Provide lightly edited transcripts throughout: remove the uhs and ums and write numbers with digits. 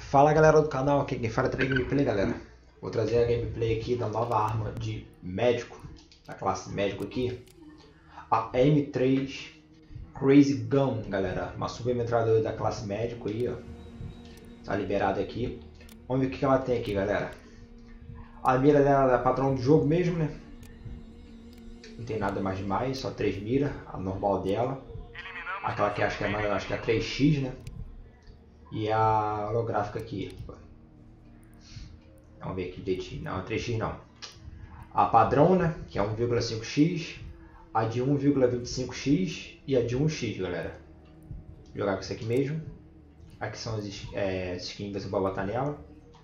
Fala galera do canal, aqui quem fala é a Gameplay, galera. Vou trazer a gameplay aqui da nova arma de médico, da classe médico aqui, a M3 Crazy Gun, galera. Uma submetralhadora da classe médico aí, ó. Tá liberada aqui. Vamos ver o que ela tem aqui, galera. A mira dela é padrão do jogo mesmo, né? Não tem nada mais demais, só 3 miras, a normal dela. Aquela que acho que é maior, acho que é a 3x, né? E a holográfica aqui. Vamos ver aqui direitinho. Não, a 3x não. A padrão, né? Que é 1,5x. A de 1,25x e a de 1x, galera. Vou jogar com isso aqui mesmo. Aqui são as skins que você pode botar nela.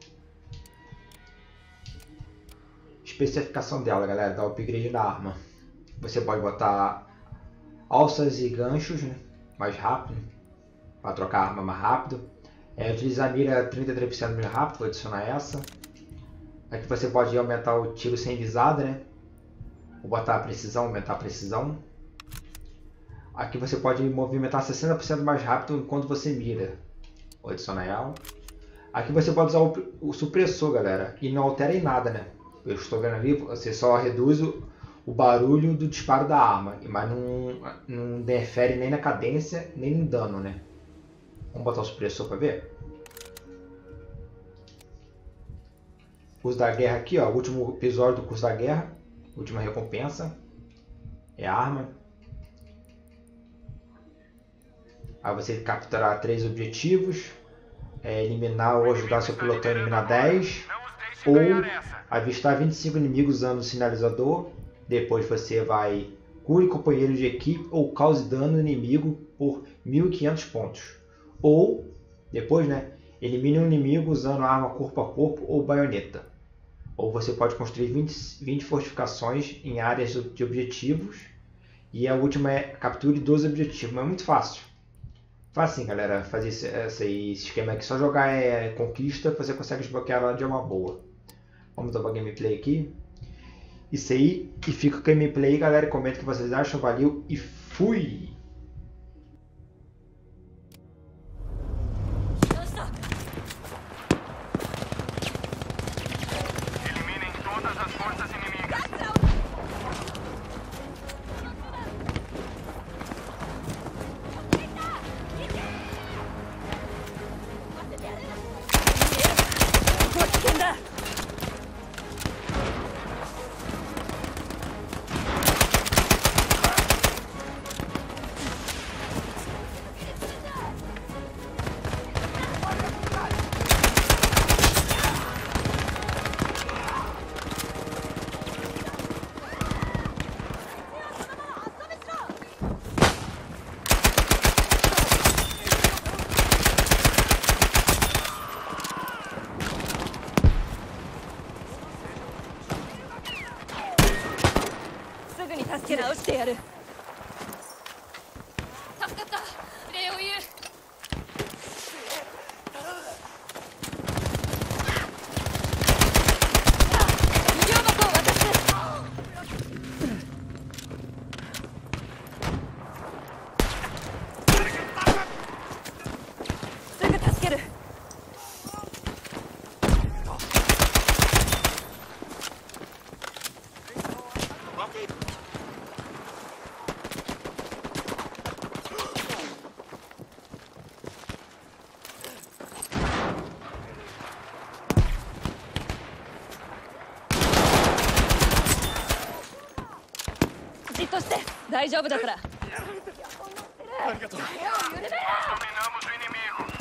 Especificação dela, galera, dá upgrade na arma. Você pode botar alças e ganchos, né? Mais rápido, para trocar a arma mais rápido. Utilizar a mira 33% mais rápido, vou adicionar essa. Aqui você pode aumentar o tiro sem visada, né? Vou botar a precisão, aumentar a precisão. Aqui você pode movimentar 60% mais rápido enquanto você mira. Vou adicionar ela. Aqui você pode usar o supressor, galera, e não altera em nada, né? Eu estou vendo ali, você só reduz o barulho do disparo da arma, mas não interfere nem na cadência, nem no dano, né? Vamos botar o supressor para ver. Curso da guerra aqui, ó, o último episódio do curso da guerra, última recompensa, é a arma. Aí você capturar 3 objetivos, eliminar ou ajudar seu pilotão a eliminar 10, ou avistar 25 inimigos usando o sinalizador. Depois você vai cure companheiro de equipe ou cause dano inimigo por 1.500 pontos. Ou, depois, né, elimine um inimigo usando arma corpo a corpo ou baioneta. Ou você pode construir 20 fortificações em áreas de objetivos. E a última é capture 12 objetivos. Mas é muito fácil. Fácil, galera, fazer esse esquema aqui. Só jogar conquista, você consegue desbloquear ela de uma boa. Vamos dar uma gameplay aqui. Isso aí. E fica com a gameplay, galera. Comenta o que vocês acham. Valeu e fui! Dominamos o inimigo.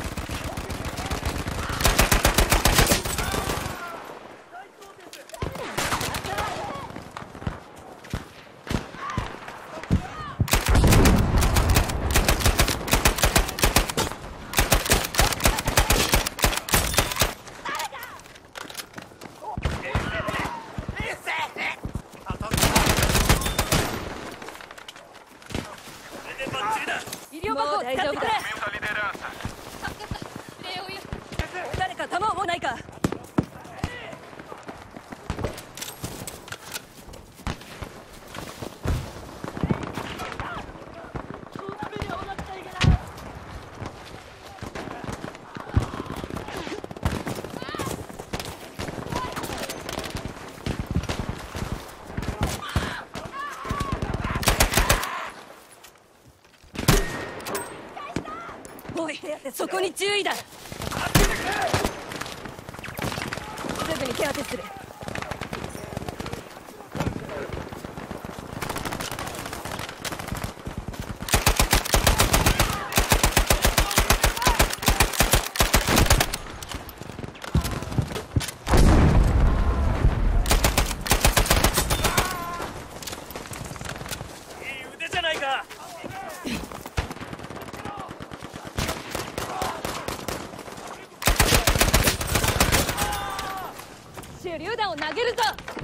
Aumenta a liderança. 多い。そこに注意だ。すぐに手当てする。手榴弾を投げるぞ。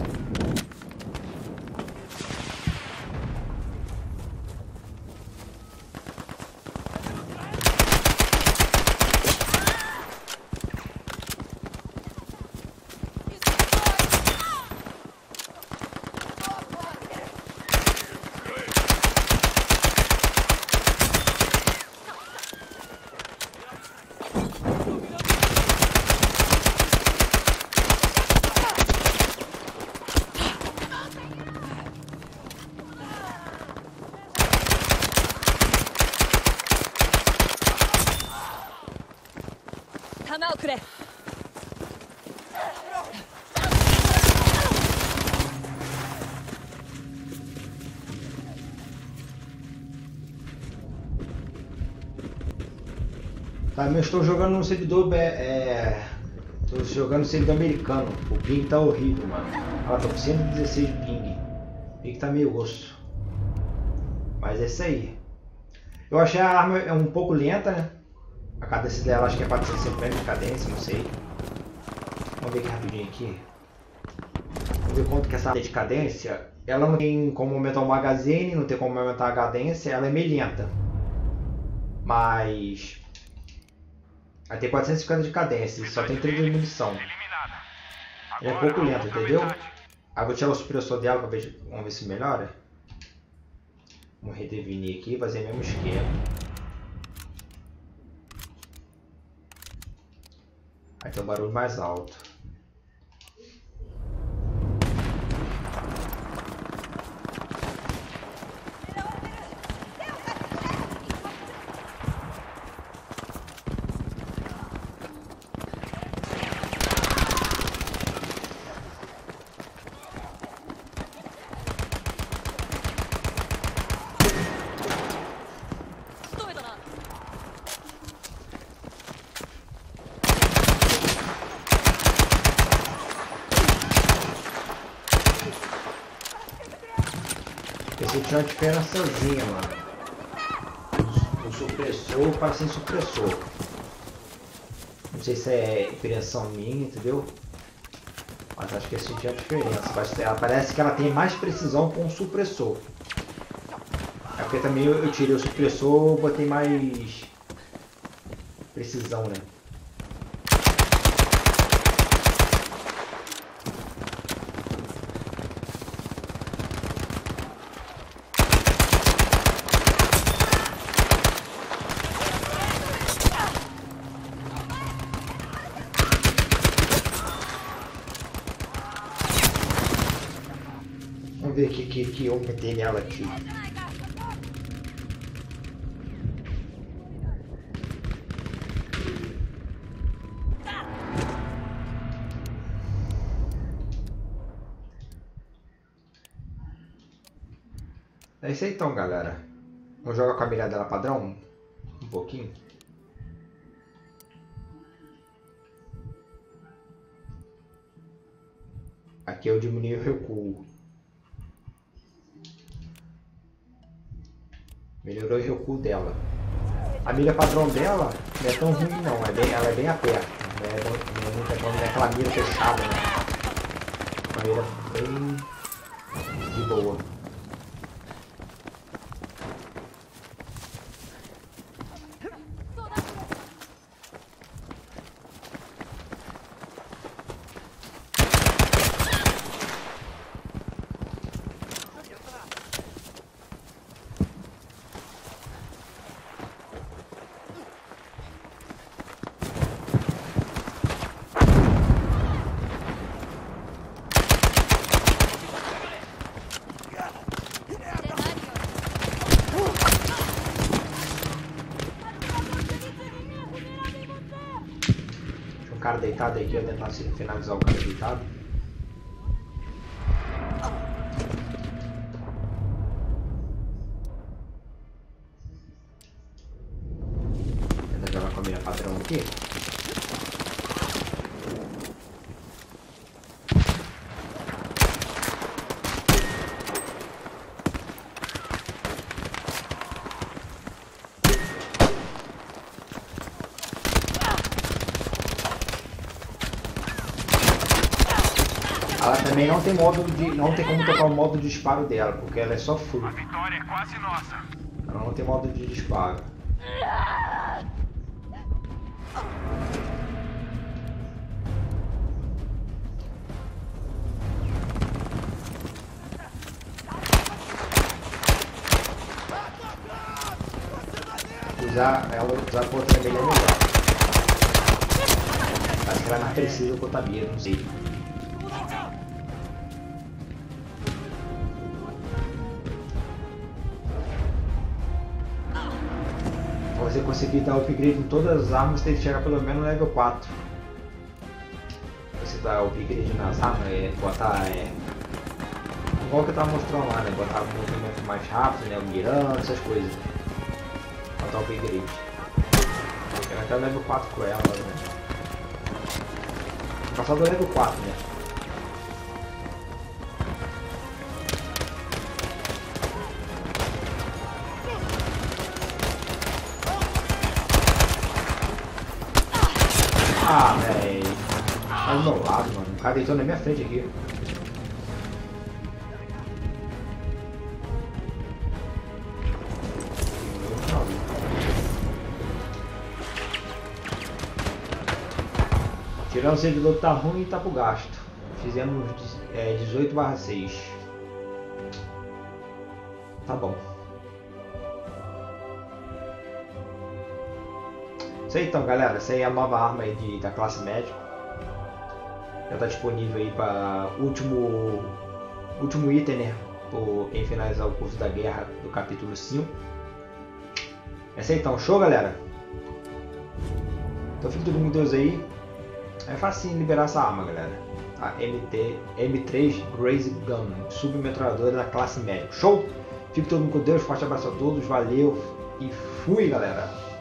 弾をくれ。 Também estou jogando no servidor estou jogando no servidor americano. O ping tá horrível, mano. Ó, tô com 116 de ping. O ping tá meio osso. Mas é isso aí. Eu achei a arma um pouco lenta, né? A cadência dela acho que é 450 de cadência, não sei. Vamos ver aqui rapidinho aqui. Vamos ver quanto que essa de cadência. Ela não tem como aumentar o magazine, não tem como aumentar a cadência, ela é meio lenta. Mas... Aí tem 450 de cadência, só tem 30 de munição. Ele é pouco lento, entendeu? Aí vou tirar o supressor dela pra ver, vamos ver se melhora. Vamos redefinir aqui, fazer o mesmo esquema. Aí tem um barulho mais alto. Esse tinha uma diferençazinha, mano. O supressor para sem supressor. Não sei se é impressão minha, entendeu? Mas acho que esse tinha diferença. Ela parece que ela tem mais precisão com o supressor. É porque também eu tirei o supressor, botei mais precisão, né? Vamos ver que eu meter nela aqui. É isso aí então, galera. Vamos jogar com a mira dela padrão? Um pouquinho. Aqui eu diminui o recuo. Melhorou o recuo dela. A mira padrão dela não é tão ruim não, ela é bem aperta. Não é aquela mira fechada, né? Uma mira bem de boa. cara deitado aqui, eu tentar finalizar o cara deitado. Vou jogar com a minha padrão aqui. Ela também não tem modo de, não tem como tocar o modo de disparo dela, porque ela é só full. A vitória é quase nossa. Ela não tem modo de disparo. Usar com outra abelha é melhor. Acho que ela mais precisa com outra abelha, não sei. Pra você conseguir dar upgrade em todas as armas, tem que chegar pelo menos no level 4. Você dá upgrade nas armas, botar igual que eu tava mostrando lá, né? Botar um movimento mais rápido, né? Mirando, essas coisas. Botar o upgrade. Chega até o level 4 com ela, né? Passar do level 4, né? Ah, véi. Tá do meu lado, mano. O cara deitou na minha frente aqui. Tirar o servidor tá ruim e tá pro gasto. Fizemos 18/6. Tá bom. Isso aí então, galera. Essa aí é a nova arma aí da classe médico. Já tá disponível aí para último item, né? Por quem finalizar o curso da guerra do capítulo 5. Essa aí então, show, galera? Então fique todo mundo com Deus aí. É fácil liberar essa arma, galera. A M3 Graze Gun, submetralhadora da classe médico. Show? Fique todo mundo com Deus, forte abraço a todos, valeu e fui, galera!